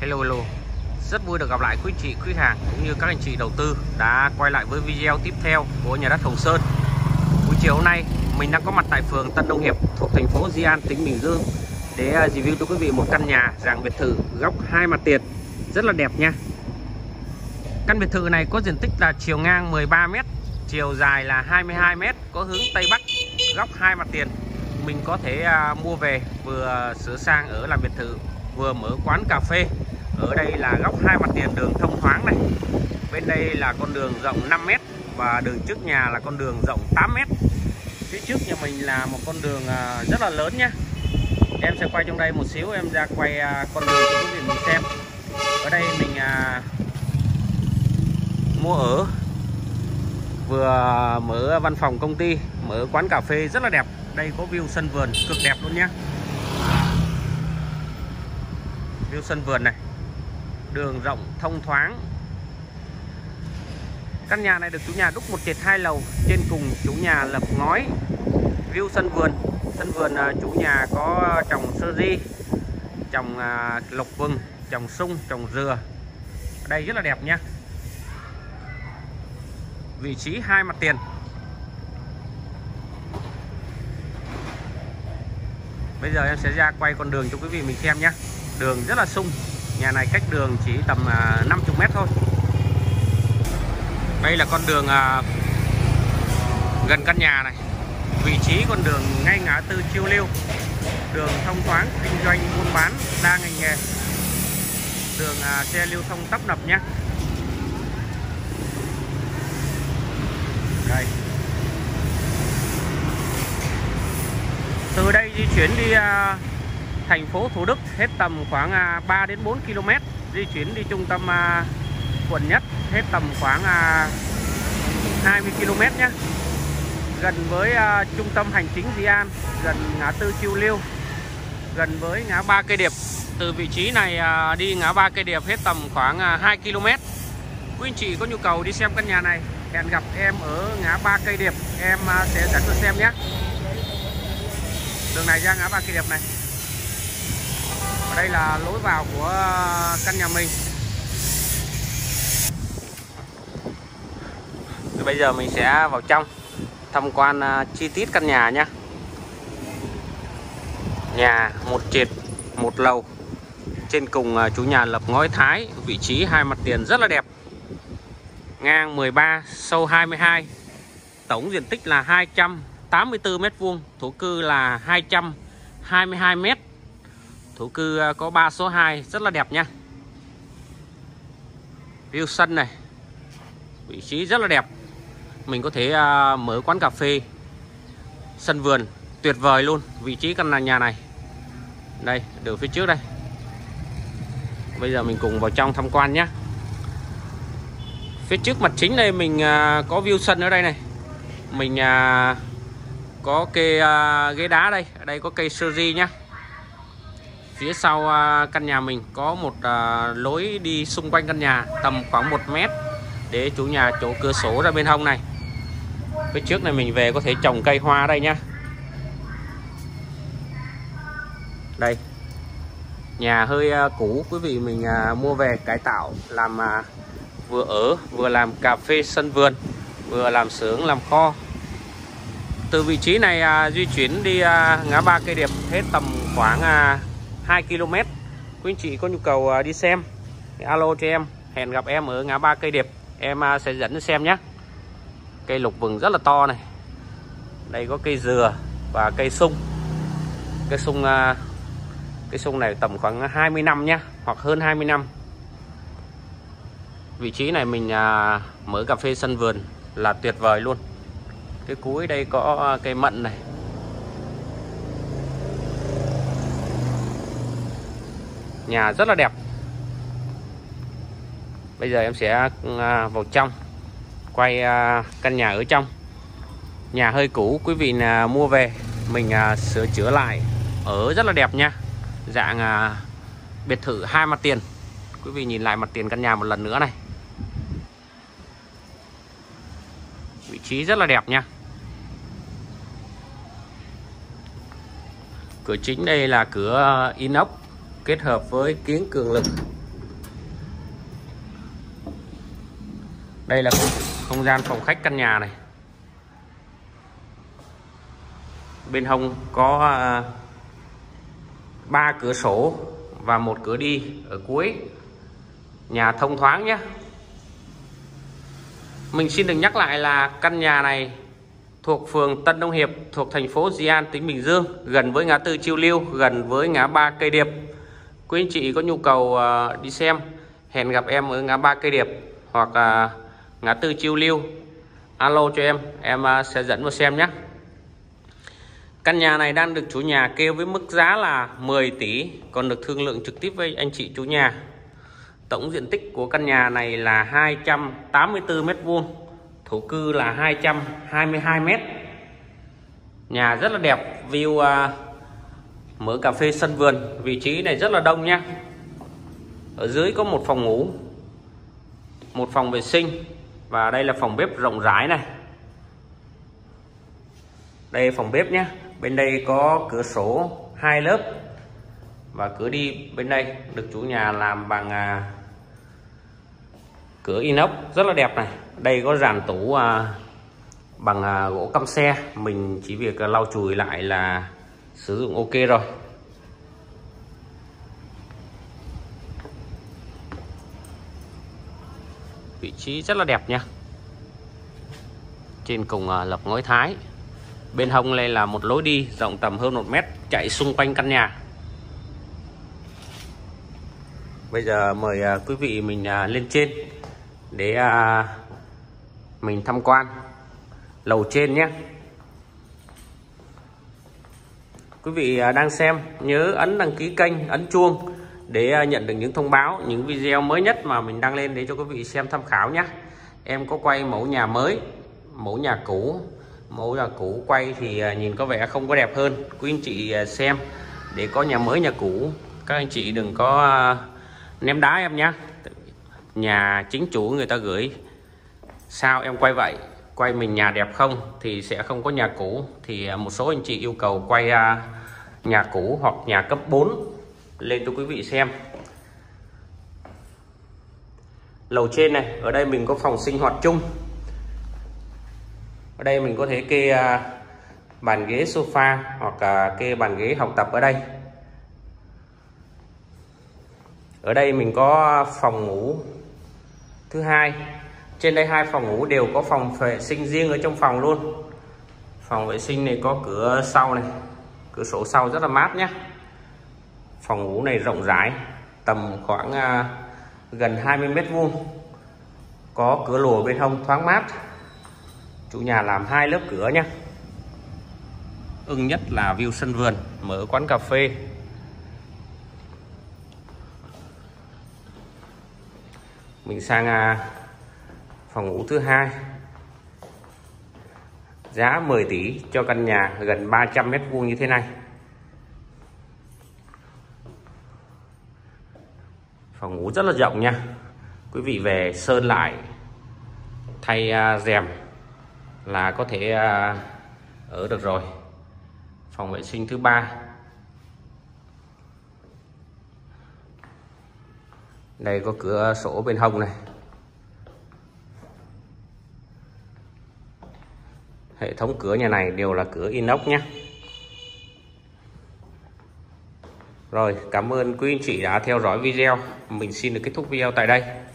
Hello hello. Rất vui được gặp lại quý chị, quý hàng cũng như các anh chị đầu tư đã quay lại với video tiếp theo của nhà đất Hồng Sơn. Buổi chiều hôm nay mình đang có mặt tại phường Tân Đông Hiệp thuộc thành phố Di An, tỉnh Bình Dương để review cho quý vị một căn nhà dạng biệt thự góc 2 mặt tiền rất là đẹp nha. Căn biệt thự này có diện tích là chiều ngang 13 m, chiều dài là 22 m, có hướng Tây Bắc, góc 2 mặt tiền. Mình có thể mua về vừa sửa sang ở làm biệt thự, vừa mở quán cà phê. Ở đây là góc 2 mặt tiền, đường thông thoáng này. Bên đây là con đường rộng 5 m và đường trước nhà là con đường rộng 8 m. Phía trước nhà mình là một con đường rất là lớn nhé. Em sẽ quay trong đây một xíu, em ra quay con đường cho quý vị mình xem. Ở đây mình mua ở, vừa mở văn phòng công ty, mở quán cà phê rất là đẹp. Đây có view sân vườn cực đẹp luôn nhé. View sân vườn này, đường rộng thông thoáng. Căn nhà này được chủ nhà đúc một trệt 2 lầu, trên cùng chủ nhà lợp ngói. View sân vườn, chủ nhà có trồng sơ ri, trồng lộc vừng, trồng sung, trồng dừa. Ở đây rất là đẹp nhé. Vị trí 2 mặt tiền. Bây giờ em sẽ ra quay con đường cho quý vị mình xem nhé. Đường rất là sung. Nhà này cách đường chỉ tầm 50 m thôi. Đây là con đường gần căn nhà này. Vị trí con đường ngay ngã tư chiêu liêu. Đường thông thoáng, kinh doanh buôn bán đa ngành nghề. Đường xe lưu thông tấp nập nhé. Đây. Từ đây di chuyển đi thành phố Thủ Đức hết tầm khoảng 3 đến 4 km. Di chuyển đi trung tâm quận Nhất hết tầm khoảng 20 km nhé. Gần với trung tâm hành chính Di An, gần ngã tư Chiêu Liêu, gần với ngã ba Cây Điệp. Từ vị trí này đi ngã ba Cây Điệp hết tầm khoảng 2 km. Quý anh chị có nhu cầu đi xem căn nhà này, hẹn gặp em ở ngã ba Cây Điệp, em sẽ dẫn cho xem nhé. Đường này ra ngã ba Cây Điệp này. Ở đây là lối vào của căn nhà mình. Thì bây giờ mình sẽ vào trong tham quan chi tiết căn nhà nhé. Nhà một trệt, một lầu, trên cùng chủ nhà lập ngói thái, vị trí 2 mặt tiền rất là đẹp. Ngang 13, sâu 22. Tổng diện tích là 284 m², thổ cư là 222 m. Thổ cư có 3 số 2, rất là đẹp nha. View sân này, vị trí rất là đẹp. Mình có thể mở quán cà phê, sân vườn tuyệt vời luôn. Vị trí căn nhà này. Đây, đường phía trước đây. Bây giờ mình cùng vào trong tham quan nhé. Phía trước mặt chính đây mình có view sân ở đây này. Mình có cây ghế đá đây. Ở đây có cây sơ ri nhá. Phía sau căn nhà mình có một lối đi xung quanh căn nhà tầm khoảng 1 m để chủ nhà chỗ cửa sổ ra bên hông này. Phía trước này mình về có thể trồng cây hoa đây nhá. Đây, nhà hơi cũ, quý vị mình mua về cải tạo làm vừa ở vừa làm cà phê sân vườn, vừa làm xưởng làm kho. Từ vị trí này di chuyển đi ngã ba Cây Điệp hết tầm khoảng 2 km. Quý anh chị có nhu cầu đi xem, alo cho em, hẹn gặp em ở ngã ba Cây Điệp, em sẽ dẫn xem nhé. Cây lục vừng rất là to này. Đây có cây dừa và cây sung. Cây sung này tầm khoảng 20 năm nhé, hoặc hơn 20 năm. Vị trí này mình mở cà phê sân vườn là tuyệt vời luôn. Cái cuối đây có cây mận này. Nhà rất là đẹp. Bây giờ em sẽ vào trong quay căn nhà ở trong. Nhà hơi cũ, quý vị mua về mình sửa chữa lại ở rất là đẹp nha. Dạng biệt thự 2 mặt tiền. Quý vị nhìn lại mặt tiền căn nhà một lần nữa này. Vị trí rất là đẹp nha. Cửa chính đây là cửa inox kết hợp với kiếng cường lực. Đây là không gian phòng khách căn nhà này. Bên hông có 3 cửa sổ và 1 cửa đi ở cuối. Nhà thông thoáng nhé. Mình xin được nhắc lại là căn nhà này thuộc phường Tân Đông Hiệp, thuộc thành phố Di An, tỉnh Bình Dương, gần với ngã tư Chiêu Liêu, gần với ngã ba Cây Điệp. Quý anh chị có nhu cầu đi xem, hẹn gặp em ở ngã ba Cây Điệp hoặc ngã tư Chiêu Liêu, alo cho em sẽ dẫn vào xem nhé. Căn nhà này đang được chủ nhà kêu với mức giá là 10 tỷ, còn được thương lượng trực tiếp với anh chị chủ nhà. Tổng diện tích của căn nhà này là 284 m², thổ cư là 222 m. Nhà rất là đẹp, view mở cà phê sân vườn, vị trí này rất là đông nha. Ở dưới có một phòng ngủ, một phòng vệ sinh và đây là phòng bếp rộng rãi này. Đây phòng bếp nhé. Bên đây có cửa sổ 2 lớp và cửa đi bên đây được chủ nhà làm bằng cửa inox rất là đẹp này. Đây có dàn tủ bằng gỗ căm xe, mình chỉ việc lau chùi lại là sử dụng ok rồi. Vị trí rất là đẹp nha. Trên cùng lập ngói thái. Bên hông đây là một lối đi rộng tầm hơn 1 mét chạy xung quanh căn nhà. Bây giờ mời quý vị mình lên trên để mình tham quan lầu trên nhé. Quý vị đang xem nhớ ấn đăng ký kênh, ấn chuông để nhận được những thông báo, những video mới nhất mà mình đăng lên để cho quý vị xem tham khảo nhé. Em có quay mẫu nhà mới, mẫu nhà cũ. Mẫu nhà cũ quay thì nhìn có vẻ không có đẹp hơn. Quý anh chị xem để có nhà mới nhà cũ, các anh chị đừng có ném đá em nhé. Nhà chính chủ người ta gửi sao em quay vậy, quay mình nhà đẹp không thì sẽ không có nhà cũ. Thì một số anh chị yêu cầu quay nhà cũ hoặc nhà cấp 4 lên cho quý vị xem. Lầu trên này, ở đây mình có phòng sinh hoạt chung. Ở đây mình có thể kê bàn ghế sofa hoặc kê bàn ghế học tập ở đây. Ở đây mình có phòng ngủ thứ hai. Trên đây 2 phòng ngủ đều có phòng vệ sinh riêng ở trong phòng luôn. Phòng vệ sinh này có cửa sau này, cửa sổ sau rất là mát nhé. Phòng ngủ này rộng rãi, tầm khoảng gần 20 m². Có cửa lùa bên hông thoáng mát. Chủ nhà làm 2 lớp cửa nhé. Ưng nhất là view sân vườn, mở quán cà phê. Mình sang phòng ngủ thứ hai. Giá 10 tỷ cho căn nhà gần 300 m² như thế này. Phòng ngủ rất là rộng nha. Quý vị về sơn lại, thay rèm là có thể ở được rồi. Phòng vệ sinh thứ 3. Đây có cửa sổ bên hông này. Hệ thống cửa nhà này đều là cửa inox nhé. Rồi, cảm ơn quý anh chị đã theo dõi video. Mình xin được kết thúc video tại đây.